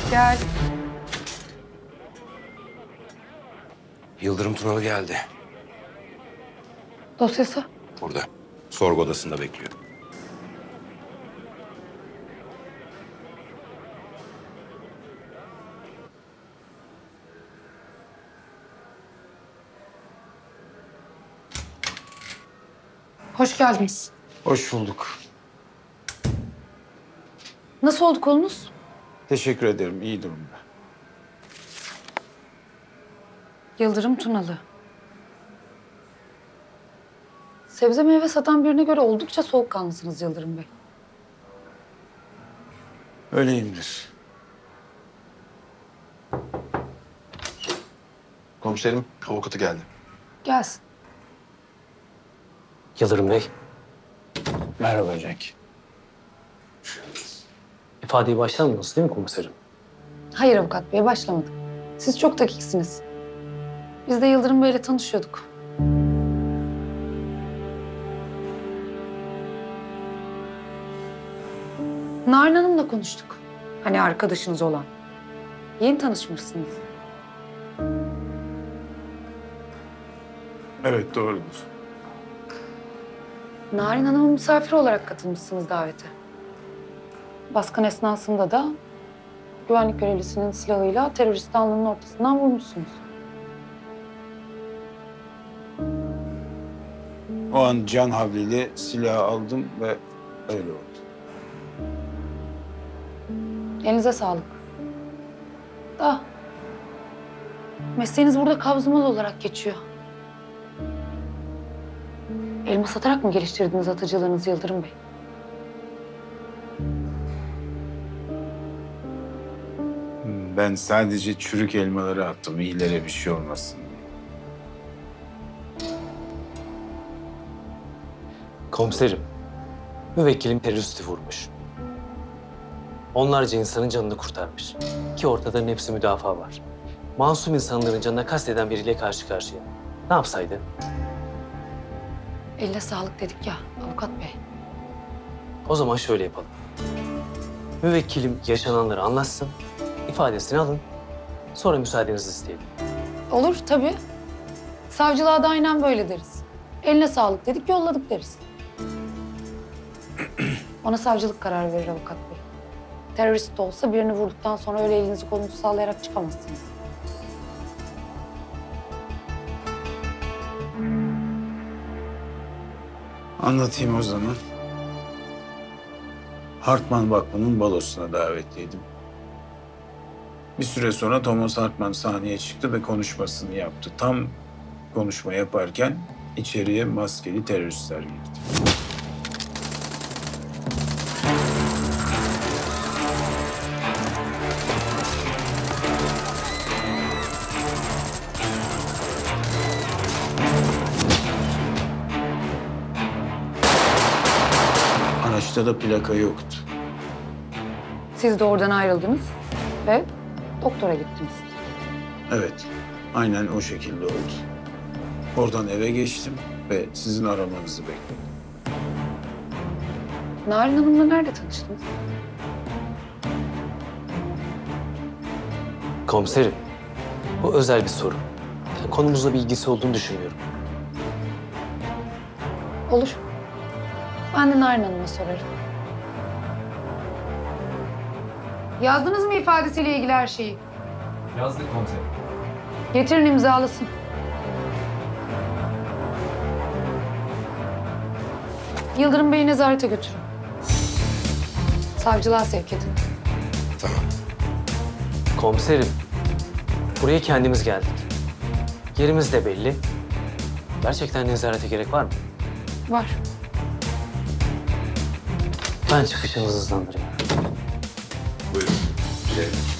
Gel. Yıldırım Tunalı geldi. Dosyası. Burada. Sorgu odasında bekliyor. Hoş geldiniz. Hoş bulduk. Nasıl oldu kolunuz? Teşekkür ederim. İyi durumda. Yıldırım Tunalı. Sebze meyve satan birine göre oldukça soğukkanlısınız Yıldırım Bey. Öyleyimdir. Komiserim, avukatı geldi. Gelsin. Yıldırım Bey, Merhaba Cenk. ifadeye başlamadınız değil mi komiserim? Hayır avukat bey, başlamadık. Siz çok dakiksiniz. Biz de Yıldırım Bey'le tanışıyorduk. Narin Hanım'la konuştuk. Hani arkadaşınız olan. Yeni tanışmışsınız. Evet, doğrudur. Narin Hanım'ın misafiri olarak katılmışsınız davete. Baskın esnasında da güvenlik görevlisinin silahıyla teröristi alnının ortasından vurmuşsunuz. O an can havliyle silahı aldım ve öyle oldu. Elinize sağlık. Da mesleğiniz burada kabzımalı olarak geçiyor. Elma satarak mı geliştirdiniz atıcılığınızı Yıldırım Bey? Ben sadece çürük elmaları attım. İyilere bir şey olmasın diye. Komiserim, müvekkilim teröristi vurmuş. Onlarca insanın canını kurtarmış. Ki ortada hepsi müdafaa var. Masum insanların canına kasteden biriyle karşı karşıya. Ne yapsaydı? Eline sağlık dedik ya avukat bey. O zaman şöyle yapalım. Müvekkilim yaşananları anlatsın, ifadesini alın. Sonra müsaadenizi isteyelim. Olur tabii. Savcılığa da aynen böyle deriz. Eline sağlık dedik, yolladık deriz. Ona savcılık karar verir avukat bey. Terörist de olsa birini vurduktan sonra öyle elinizi kolunuzu sallayarak çıkamazsınız. Anlatayım o zaman. Hartman Vakfı'nın balosuna davetliydim. Bir süre sonra Thomas Hartman sahneye çıktı ve konuşmasını yaptı. Tam konuşma yaparken içeriye maskeli teröristler girdi. Araçta da plaka yoktu. Siz de oradan ayrıldınız ve doktora gittiniz. Evet, aynen o şekilde oldu. Oradan eve geçtim ve sizin aramanızı bekledim. Narin Hanım'la nerede tanıştınız? Komiserim, bu özel bir soru. Konumuzla bir ilgisi olduğunu düşünmüyorum. Olur. Ben de Narin Hanım'a sorarım. Yazdınız mı ifadesiyle ilgili her şeyi? Yazdık komiserim. Getirin imzalasın. Yıldırım Bey'i nezarete götürün. Savcılığa sevk edin. Tamam. Komiserim, buraya kendimiz geldik. Yerimiz de belli. Gerçekten nezarete gerek var mı? Var. Ben çıkışınızı hızlandırayım. Buyurun. Gidelim.